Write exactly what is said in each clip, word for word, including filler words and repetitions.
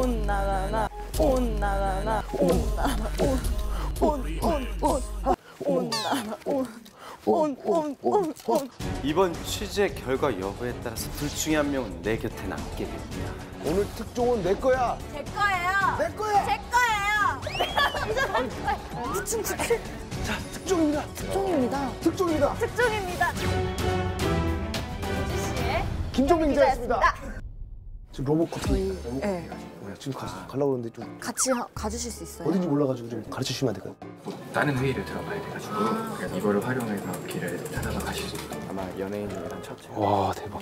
온나나나 온나나나 온나나 온온온온 온나나 온온온온 이번 취재 결과 여부에 따라서 둘 중에 한 명은 내 곁에 남게 됩니다. 오늘 특종은 내 거야. 제 거예요. 내 거야. 제 거예요. 특종 특종 자, 특종입니다. 특종입니다. 특종입니다. 특종입니다. 씨의 김종민 기자였습니다. 지금 로봇 저희 로봇 네. 네, 지금 가, 가려고 그러는데 좀 같이 하, 가주실 수 있어요? 어딘지 몰라가지고 좀 가르쳐 주시면 안 될까요? 뭐 다른 회의를 들어가야 돼가지고 그래서 이거를 활용해서 길을 찾아서 가실 수 있어요. 아마 연예인 중에는 첫 차. 와, 대박.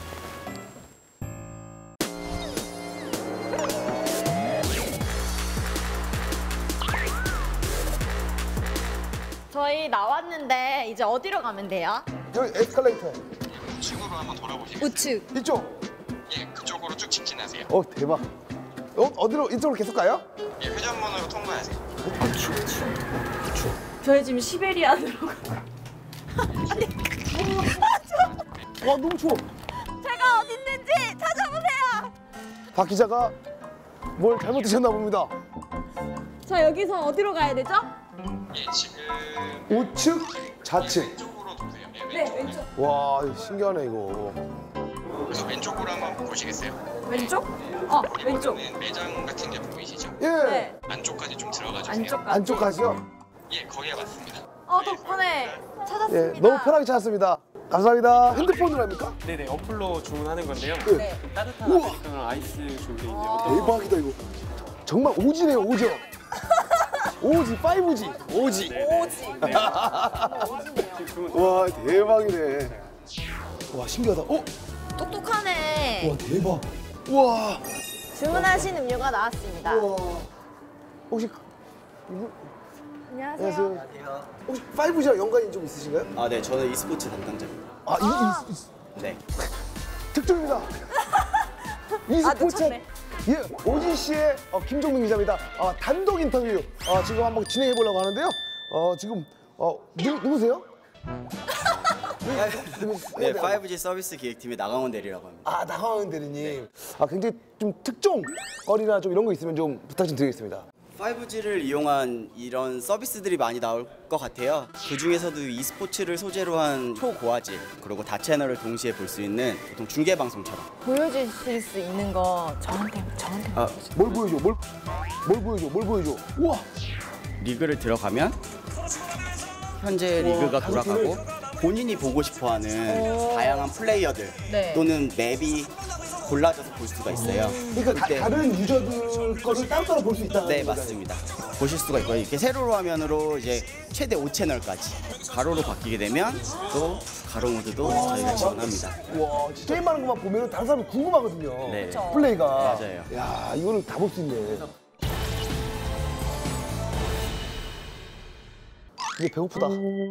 저희 나왔는데 이제 어디로 가면 돼요? 여기 에스컬레이터. 우측으로 한번 돌아보시겠어요? 우측. 이쪽. 예, 그쪽으로 쭉 직진하세요. 어, 대박. 어, 어디로 이쪽으로 계속 가요? 예, 회전문으로 통과하세요. 저희 지금 시베리안으로 가. 와, 너무 추워. 제가 어디 있는지 찾아보세요. 박 기자가 뭘 잘못 드셨나 봅니다. 저 여기서 어디로 가야 되죠? 예, 지금 우측, 좌측. 왼쪽으로 도세요. 예, 네, 왼쪽. 왼쪽. 와, 이거 신기하네 이거. 그래서 왼쪽으로 한번 보시겠어요? 왼쪽? 어, 왼쪽. 이거는 매장 같은 게 보이시죠? 예. 네. 안쪽까지 좀 들어가 주세요. 안쪽 가. 안쪽 가시죠. 예, 거기에 맞습니다. 어, 덕분에 찾았습니다. 예, 너무 편하게 찾았습니다. 감사합니다. 핸드폰으로 합니까? 네네, 어플로 주문하는 건데요. 네. 따뜻한 아메리카노랑 아이스 준비돼 있는데 어떤 대박이다 이거. 정말 오지네요, 오죠. 오지, 파이브지, 오지. 오지. 와, 대박이네. 와, 신기하다. 어? 똑똑하네. 와, 대박. 와. 주문하신 음료가 나왔습니다. 와. 혹시 그- 이분 안녕하세요. 안녕하세요. 혹시 파이브지랑 연관이 좀 있으신가요? 아, 네, 저는 e스포츠 담당자입니다. 아, 이, 이, 이, 네. 특종입니다. e스포츠. 놓쳤네. 예, 오지 씨의 어, 김종민 기자입니다. 아, 단독 인터뷰 아, 지금 한번 진행해 보려고 하는데요. 어, 지금 어, 누, 누구세요? 네, 파이브지 서비스 기획팀의 나강원 대리라고 합니다. 아, 나강원 대리님. 아, 굉장히 좀 특종 거리나 좀 이런 거 있으면 좀 부탁 좀 드리겠습니다. 파이브지를 이용한 이런 서비스들이 많이 나올 것 같아요. 그 중에서도 e스포츠를 소재로 한 초고화질, 그리고 다채널을 동시에 볼 수 있는 보통 중계 방송처럼. 보여주실 수 있는 거 저한테 저한테. 아, 뭘 보여줘? 뭘, 뭘 보여줘? 뭘 보여줘? 우와! 리그를 들어가면 현재 리그가 돌아가고 본인이 보고 싶어하는 다양한 플레이어들 네. 또는 맵이 골라져서 볼 수가 있어요. 그러니까 다, 그때- 다른 유저들 거를 따로따로 볼 수 있다는 네, 거잖아요. 맞습니다. 보실 수가 있고요. 이렇게 세로로 화면으로 이제 최대 오 채널까지 가로로 바뀌게 되면 또 가로 모드도 저희가 지원합니다. 와, 진짜 게임하는 것만 보면 다른 사람이 궁금하거든요. 네. 그쵸. 플레이가. 맞아요. 야, 이거는 다 볼 수 있네. 이게 배고프다.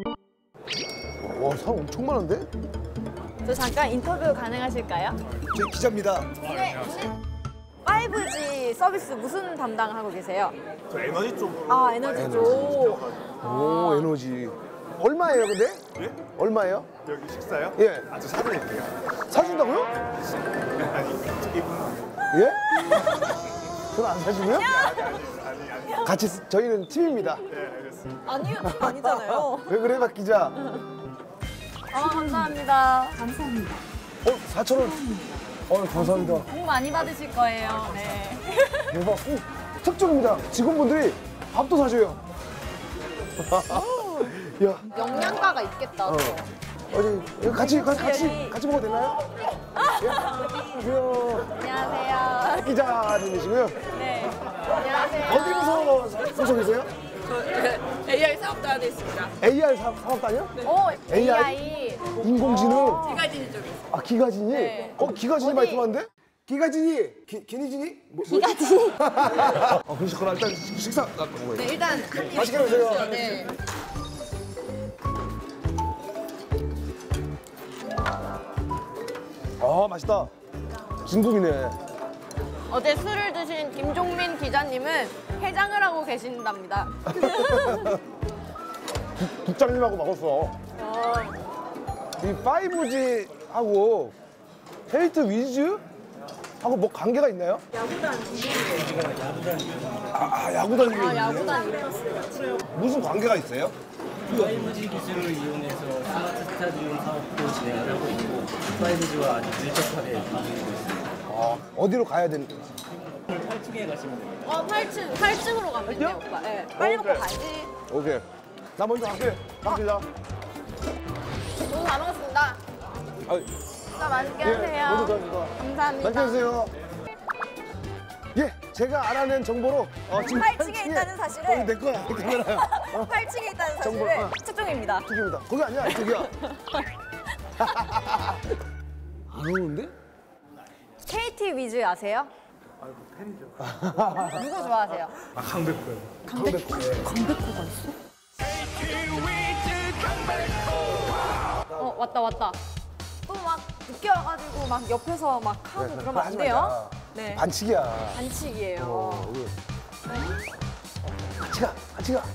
와, 사람 엄청 많은데? 저 잠깐 인터뷰 가능하실까요? 저 기자입니다. 네. 파이브지 서비스 무슨 담당하고 계세요? 저 에너지 쪽으로. 아, 에너지 쪽. 오, 에너지. 얼마예요, 근데? 예? 얼마예요? 여기 식사요? 예. 아주 사드릴게요. 사준다고요? 아니, 이분 예? 저는 안 사주고요? 아니, 아니. 같이, 쓰- 저희는 팀입니다. 네, 알겠습니다. 아니요, 아니잖아요. 왜 그래, 박 기자? 아, 감사합니다. 감사합니다. 어, 사천 원. 어, 감사합니다. 복 많이 받으실 거예요. 네. 대박. 오, 특종입니다. 직원분들이 밥도 사줘요. 야, 영양가가 있겠다. 어. 어디 여기 같이 같이 같이, 같이 먹어도 되나요? 예? 안녕하세요. 안녕하세요. 기자님이시고요. 네. 안녕하세요. 어디 부서 소속이세요? 에이아이 사업단에 있습니다. 에이알 사, 사업단이요? 오, 에이아이? 에이아이. 인공지능. 기가진이 쪽에 있어요. 아, 기가진이? 네. 어, 기가진이 어디? 많이 들어왔는데? 기가진이? 기, 기니진이? 뭐, 기가진이. 아, 그러시구나. 일단 식사 먹어요. 네, 일단 한 입. 맛있게 드세요. 네. 아, 맛있다. 중국이네. 어제 술을 드신 김종민 기자님은 해장을 하고 계신답니다. 국장님하고 먹었어. 어, 이 파이브지하고 헤이트 위즈 하고 뭐 관계가 있나요? 야구단 아, 아 야구단 아, 야구단 이름. 무슨 관계가 있어요? 파이브 지 기술을 이용해서 스마트 스타디움 사업도 진행을 하고 있고 파이브 지와 아주 밀접하게 움직이고 있습니다. 어, 어디로 가야 되는 거지? 팔 층에 가시면 됩니다. 어, 팔 층. 팔 층으로 가면 돼요, 오빠. 네. 빨리 먹고 가야지. 오케이. 나 먼저 갈게. 갑니다. 너무 잘 먹었습니다. 아유. 나 맛있게 예, 하세요. 먼저 갑니다. 감사합니다. 맛있게 드세요. 예, 제가 알아낸 정보로 어, 지금 팔 층에 있다는 사실을 어, 내 거야. 내 거야. 어, 팔 층에 있다는 정보, 사실을 어. 측정입니다. 이쪽입니다. 거기 아니야, 이쪽이야. 안 오는데? 케이티 위즈 아세요? 아이고, 팬이죠. 누구 좋아하세요? 아, 강백호요. 강백호. 강백호가 있어? 어, 왔다, 왔다. 또 막 늦게 와가지고 막 옆에서 막 하고 그래, 그러면 안 하지 돼요? 말자. 네. 반칙이야. 반칙이에요. 어, 우리. 같이 가, 같이 가.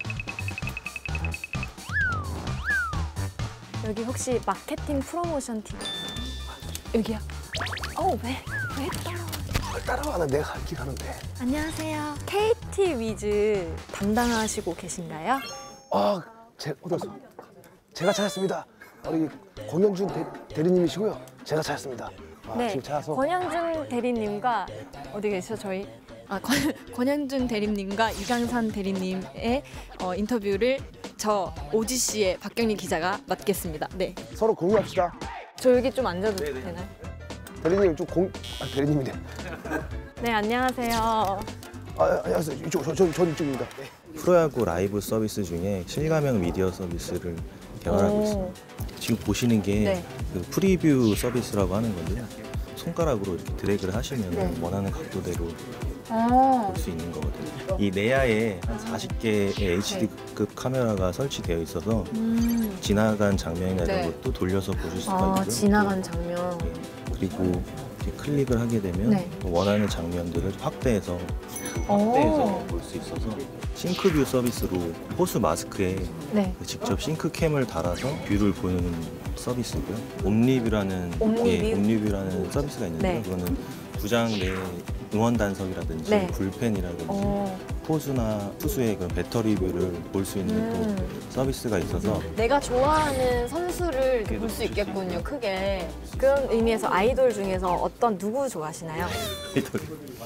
여기 혹시 마케팅 프로모션 팀 여기야. 어, 왜? 왜 따라와? 따라와, 나 내가 갈길 가는데. 안녕하세요. 케이티 위즈 담당하시고 계신가요? 아, 제, 어디서? 제가 찾았습니다. 우리 권현준 대, 대리님이시고요. 제가 찾았습니다. 아, 네. 지금 찾아서. 권현준 대리님과 어디 계시죠? 저희 아, 권, 권현준 대리님과 이강산 대리님의 어, 인터뷰를 저 오지씨의 박경리 기자가 맡겠습니다. 네. 서로 공유합시다. 저 여기 좀 앉아도 되나요? 대리님 좀 공, 아, 대리님이네. 네, 안녕하세요. 아, 안녕하세요. 이쪽, 저, 저, 저 이쪽입니다. 프로야구 라이브 서비스 중에 실가명 미디어 서비스를 개발하고 오. 있습니다. 지금 보시는 게 네. 그 프리뷰 서비스라고 하는 건데요. 손가락으로 이렇게 드래그를 하시면 네. 원하는 각도대로 아, 볼 수 있는 거거든요. 이 내야에 한 사십 개의 에이치디급 카메라가 설치되어 있어서 음. 지나간 장면이나 이런 네. 것도 돌려서 보실 수가 아, 있고요. 지나간 장면. 예, 그리고 이렇게 클릭을 하게 되면 네. 원하는 장면들을 확대해서 오. 확대해서 볼 수 있어서 싱크뷰 서비스로 호수 마스크에 네. 직접 싱크캠을 달아서 뷰를 보는 서비스고요. 옴리뷰라는 옴리뷰? 예, 옴리뷰라는 서비스가 있는데요. 네. 그거는 구장 내 응원 단석이라든지 네. 불펜이라든지 어, 호수나 투수의 그런 배터리 뷰를 볼 수 있는 음. 또 서비스가 있어서 내가 좋아하는 선수를 볼 수 있겠군요, 크게. 그런 의미에서 아이돌 중에서 어떤 누구 좋아하시나요? 아이돌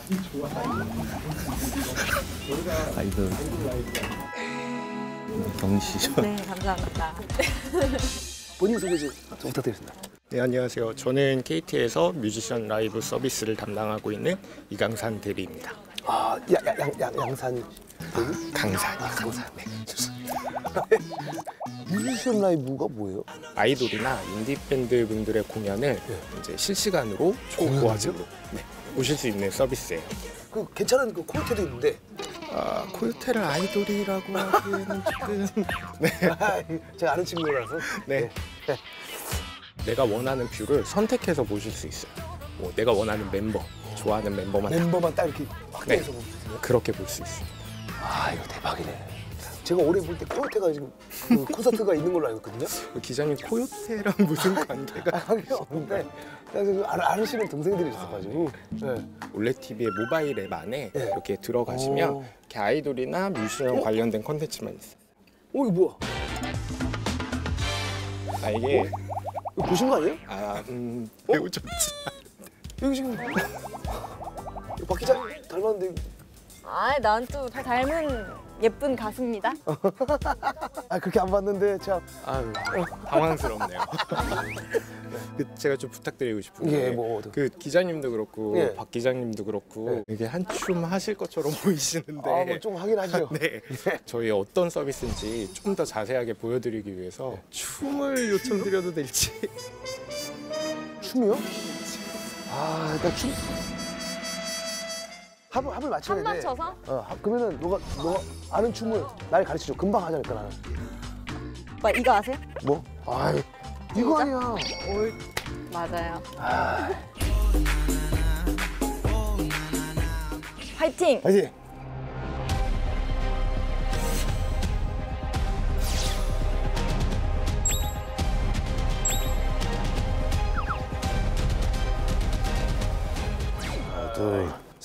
아이돌 경씨죠. 네, 감사합니다. 본인 소개 좀 부탁드리겠습니다. 네, 안녕하세요. 저는 케이티에서 뮤지션 라이브 서비스를 담당하고 있는 이강산 대리입니다. 아, 야, 야, 양, 양, 양산 대리? 강산이요. 아, 강산. 네, 좋습니다. 뮤지션 라이브가 뭐예요? 아이돌이나 인디 밴드 분들의 공연을 이제 실시간으로 초고화질로 네, 보실 수 있는 서비스예요. 그 괜찮은 그 콜테도 있는데. 아, 콜테를 아이돌이라고 하기에는 조금 네. 아, 제가 아는 친구라서. 네. 네. 내가 원하는 뷰를 선택해서 보실 수 있어요. 뭐 내가 원하는 mem버, 좋아하는 멤버만 다 멤버만 딱 이렇게 확대해서 네. 볼 수 있어요. 그렇게 볼 수 있어요. 아, 이거 대박이네. 제가 올해 볼 때 콜테가 지금 그 콘서트가 있는 걸로 알고 있거든요. 그 기자님 코요테랑 무슨 관계가? 아, 관계 없는데 그래서 아, 아시는 동생들이 있어가지고. 네. 올레티비의 모바일 앱 안에 네. 이렇게 들어가시면 오. 이렇게 아이돌이나 뮤지션 관련된 컨텐츠만 있어요. 어, 이거 뭐야? 아 이게 이거 보신 거 아니에요? 아 음, 매우 좋지. 여기 지금 박 기자 닮았는데. 아, 난 또 닮은 예쁜 가수입니다. 아, 그렇게 안 봤는데 참. 아유 당황스럽네요. 그 제가 좀 부탁드리고 싶은 게 예, 뭐 그 기자님도 그렇고 예. 박 기자님도 그렇고 이게 한춤 하실 것처럼 보이시는데 아, 뭐 좀 하긴 하죠. 네. 저희 어떤 서비스인지 좀 더 자세하게 보여드리기 위해서 춤을 요청드려도 될지. 춤이요? 아, 일단 춤. 합을 합을 맞춰야 돼. 한 맞춰서? 어, 합- 그러면은 너가 너가 아는 춤을 날 가르쳐줘. 금방 하자니까 나는. 오빠 이거 아세요? 뭐? 아이, 이거 아니야. 맞아요. 화이팅! 아니.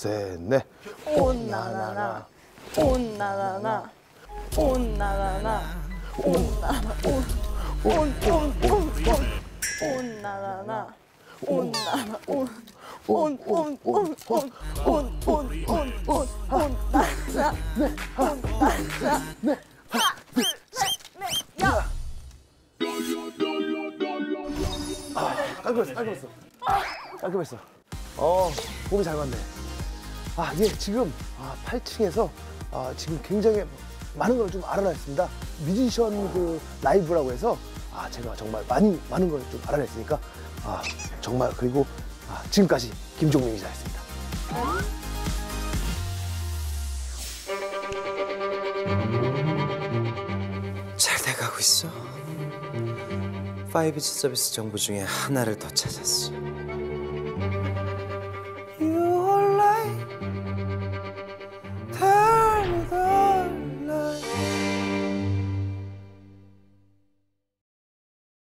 셋, 넷. 온나나나 온나나나 온나나나 온나나 온온온온 온나나나 온나나 온온온온온온온온온온 온나나 온나나 네. 하나 둘셋넷 야. 아, 깔끔했어, 깔끔했어. 깔끔했어. 어, 몸이 잘 맞네. 아, 예, 지금 아, 팔 층에서 아, 지금 굉장히 많은 걸 좀 알아냈습니다. 뮤지션 그 라이브라고 해서 아, 제가 정말 많이 많은 걸 좀 알아냈으니까 아, 정말 그리고 아, 지금까지 김종민 기자였습니다. 잘 돼가고 있어. 파이브지 서비스 정보 중에 하나를 더 찾았어.